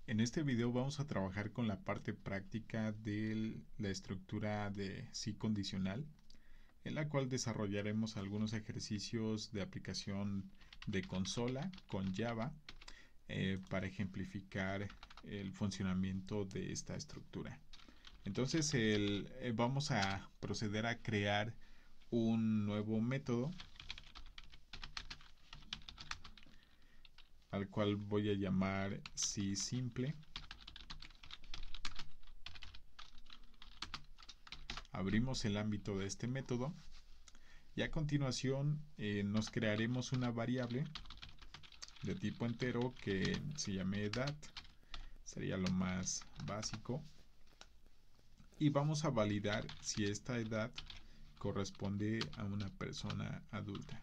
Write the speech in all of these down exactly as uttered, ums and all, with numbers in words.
En este video vamos a trabajar con la parte práctica de la estructura de sí condicional, en la cual desarrollaremos algunos ejercicios de aplicación de consola con Java eh, para ejemplificar el funcionamiento de esta estructura. Entonces el, eh, vamos a proceder a crear un nuevo método al cual voy a llamar sí simple. Abrimos el ámbito de este método y a continuación eh, nos crearemos una variable de tipo entero que se llame edad, sería lo más básico, y vamos a validar si esta edad corresponde a una persona adulta.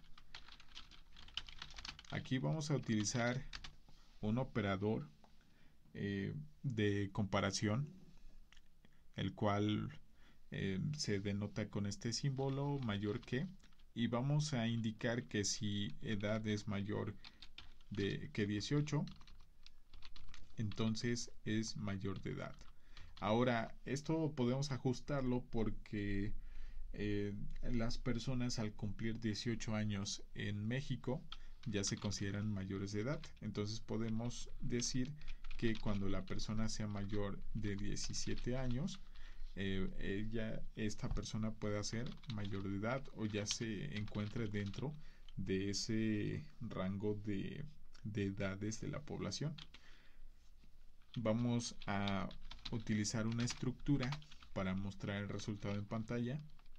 Aquí vamos a utilizar un operador eh, de comparación, el cual eh, se denota con este símbolo mayor que, y vamos a indicar que si edad es mayor de que dieciocho, entonces es mayor de edad. Ahora, esto podemos ajustarlo porque eh, las personas al cumplir dieciocho años en México ya se consideran mayores de edad. Entonces podemos decir que cuando la persona sea mayor de diecisiete años, eh, ella, esta persona pueda ser mayor de edad o ya se encuentre dentro de ese rango de, de edades de la población. Vamos a utilizar una estructura para mostrar el resultado en pantalla.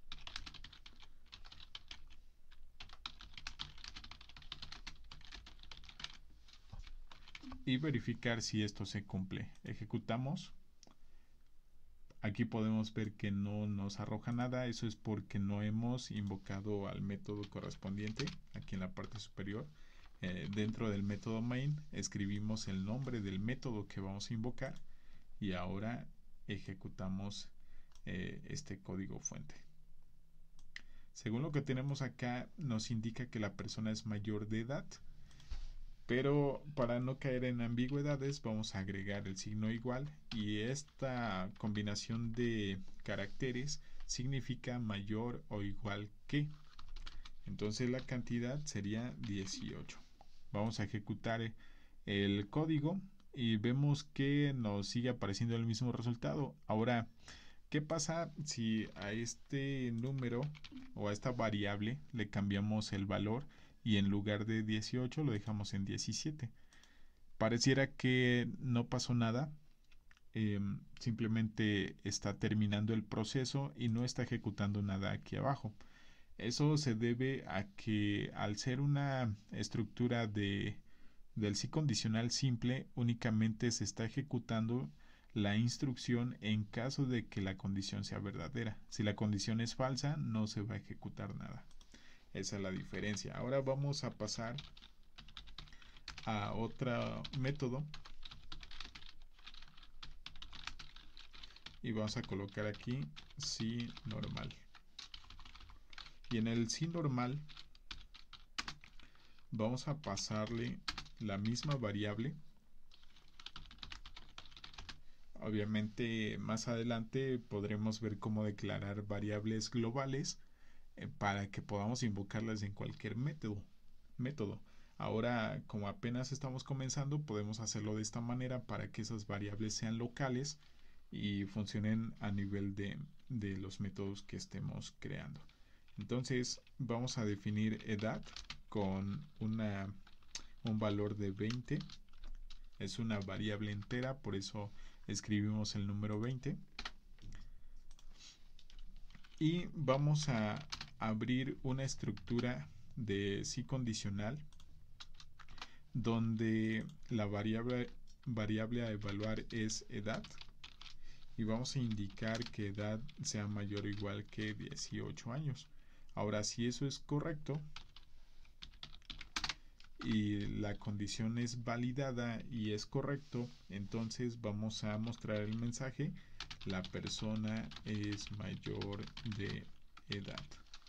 Y verificar si esto se cumple. Ejecutamos. Aquí podemos ver que no nos arroja nada. Eso es porque no hemos invocado al método correspondiente aquí en la parte superior. Eh, dentro del método main escribimos el nombre del método que vamos a invocar y ahora ejecutamos eh, este código fuente. Según lo que tenemos acá, nos indica que la persona es mayor de edad, pero para no caer en ambigüedades vamos a agregar el signo igual, y esta combinación de caracteres significa mayor o igual que. Entonces la cantidad sería dieciocho. Vamos a ejecutar el código y vemos que nos sigue apareciendo el mismo resultado. Ahora, ¿qué pasa si a este número o a esta variable le cambiamos el valor y en lugar de dieciocho lo dejamos en diecisiete? Pareciera que no pasó nada, eh, simplemente está terminando el proceso y no está ejecutando nada aquí abajo. Eso se debe a que al ser una estructura de, del sí condicional simple, únicamente se está ejecutando la instrucción en caso de que la condición sea verdadera. Si la condición es falsa, no se va a ejecutar nada. Esa es la diferencia. Ahora vamos a pasar a otro método y vamos a colocar aquí sí normal. Y en el sí normal vamos a pasarle la misma variable. Obviamente más adelante podremos ver cómo declarar variables globales eh, para que podamos invocarlas en cualquier método. método. Ahora, como apenas estamos comenzando, podemos hacerlo de esta manera para que esas variables sean locales y funcionen a nivel de, de los métodos que estemos creando. Entonces vamos a definir edad con una, un valor de veinte. Es una variable entera, por eso escribimos el número veinte. Y vamos a abrir una estructura de sí condicional donde la variable, variable a evaluar es edad, y vamos a indicar que edad sea mayor o igual que dieciocho años. Ahora, si eso es correcto y la condición es validada y es correcto, entonces vamos a mostrar el mensaje: la persona es mayor de edad.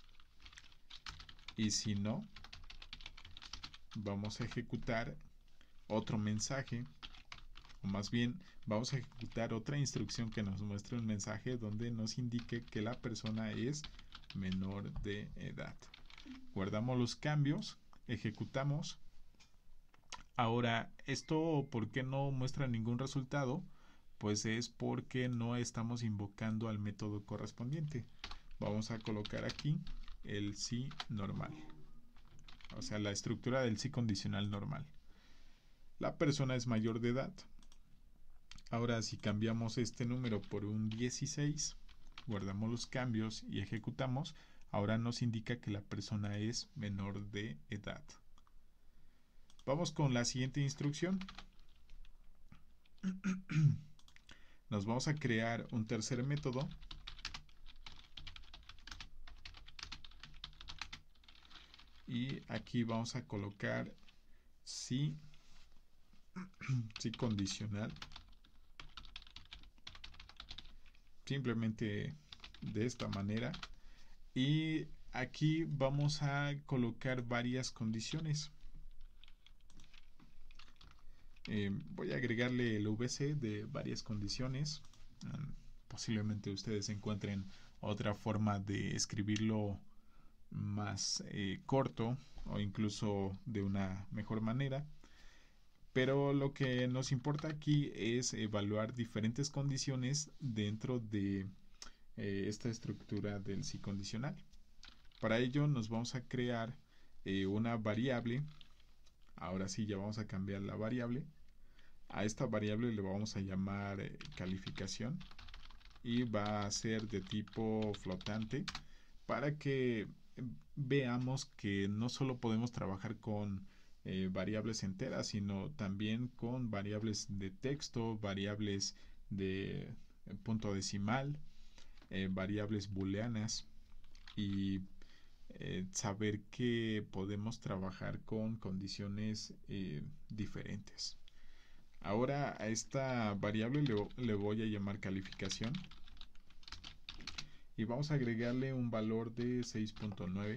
Y si no, vamos a ejecutar otro mensaje o más bien vamos a ejecutar otra instrucción que nos muestre un mensaje donde nos indique que la persona es menor de edad. Guardamos los cambios, ejecutamos. Ahora, ¿esto por qué no muestra ningún resultado? Pues es porque no estamos invocando al método correspondiente. Vamos a colocar aquí el sí normal, o sea, la estructura del sí condicional normal. La persona es mayor de edad. Ahora, si cambiamos este número por un dieciséis, guardamos los cambios y ejecutamos, ahora nos indica que la persona es menor de edad. Vamos con la siguiente instrucción. Nos vamos a crear un tercer método. Y aquí vamos a colocar sí, sí condicional. Simplemente de esta manera. Y aquí vamos a colocar varias condiciones. Eh, voy a agregarle el V C de varias condiciones. Um, posiblemente ustedes encuentren otra forma de escribirlo más eh, corto o incluso de una mejor manera. Pero lo que nos importa aquí es evaluar diferentes condiciones dentro de eh, esta estructura del sí condicional. Para ello nos vamos a crear eh, una variable. Ahora sí, ya vamos a cambiar la variable. A esta variable le vamos a llamar eh, calificación y va a ser de tipo flotante para que veamos que no solo podemos trabajar con eh, variables enteras, sino también con variables de texto, variables de eh, punto decimal, eh, variables booleanas y eh, saber que podemos trabajar con condiciones eh, diferentes. Ahora a esta variable le, le voy a llamar calificación y vamos a agregarle un valor de seis punto nueve.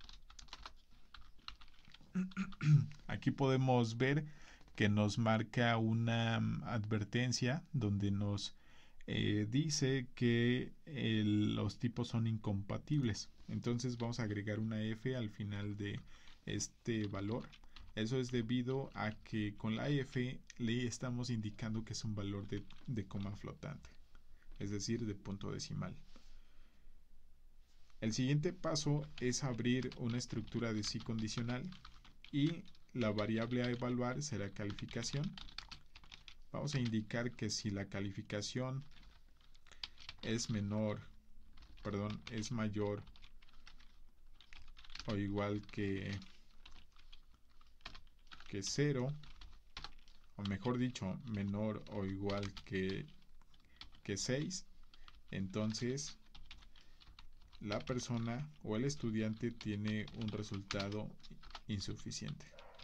Aquí podemos ver que nos marca una advertencia donde nos eh, dice que el, los tipos son incompatibles. Entonces vamos a agregar una F al final de este valor. Eso es debido a que con la F le estamos indicando que es un valor de, de coma flotante, es decir, de punto decimal. El siguiente paso es abrir una estructura de sí condicional y la variable a evaluar será calificación. Vamos a indicar que si la calificación es menor, perdón, es mayor o igual que, que cero, o mejor dicho, menor o igual que, que seis, entonces la persona o el estudiante tiene un resultado insuficiente.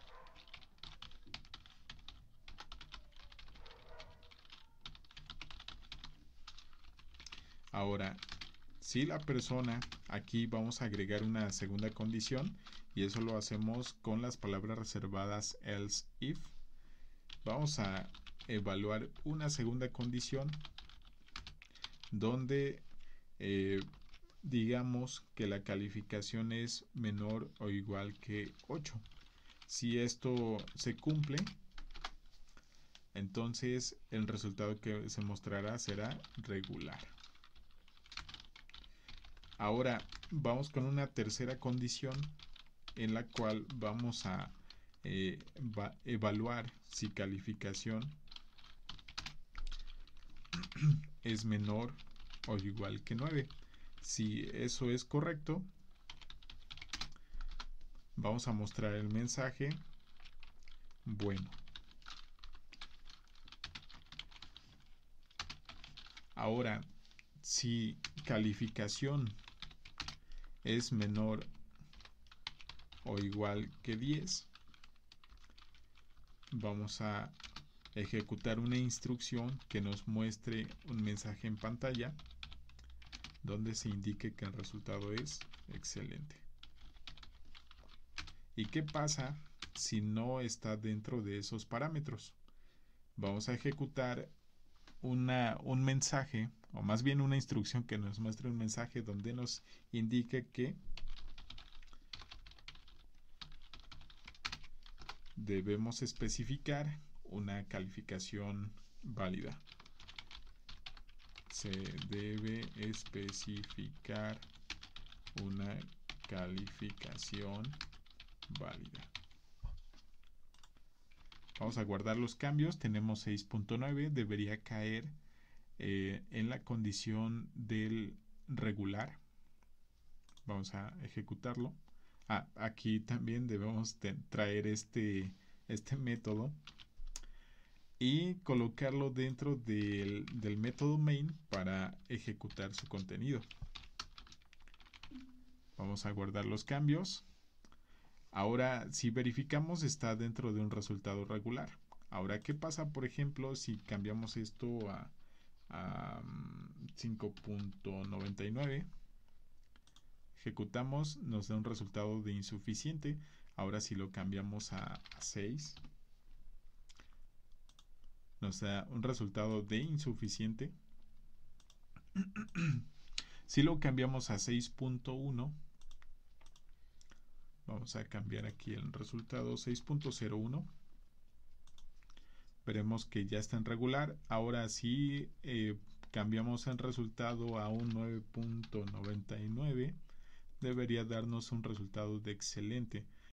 Ahora, si la persona, aquí vamos a agregar una segunda condición y eso lo hacemos con las palabras reservadas else if. Vamos a evaluar una segunda condición donde eh, digamos que la calificación es menor o igual que ocho. Si esto se cumple, entonces el resultado que se mostrará será regular. Ahora vamos con una tercera condición en la cual vamos a eh, va, evaluar si calificación es menor o igual que nueve. Si eso es correcto, vamos a mostrar el mensaje bueno. Ahora, si calificación es menor o igual que diez, vamos a ejecutar una instrucción que nos muestre un mensaje en pantalla donde se indique que el resultado es excelente. ¿Y qué pasa si no está dentro de esos parámetros? vamos a ejecutar una, un mensaje, o más bien una instrucción que nos muestre un mensaje donde nos indique que debemos especificar una calificación válida. Se debe especificar una calificación válida. Vamos a guardar los cambios. Tenemos seis punto nueve. Debería caer eh, en la condición del regular. Vamos a ejecutarlo. Ah, aquí también debemos traer este, este método y colocarlo dentro del, del método main para ejecutar su contenido. Vamos a guardar los cambios. Ahora, si verificamos, está dentro de un resultado regular. Ahora, ¿qué pasa, por ejemplo, si cambiamos esto a, a cinco punto noventa y nueve? Ejecutamos, nos da un resultado de insuficiente. Ahora, si lo cambiamos a, a seis, nos da un resultado de insuficiente. Si lo cambiamos a seis punto uno, vamos a cambiar aquí el resultado seis punto cero uno. Veremos que ya está en regular. Ahora si eh, cambiamos el resultado a un nueve punto noventa y nueve, debería darnos un resultado de excelente.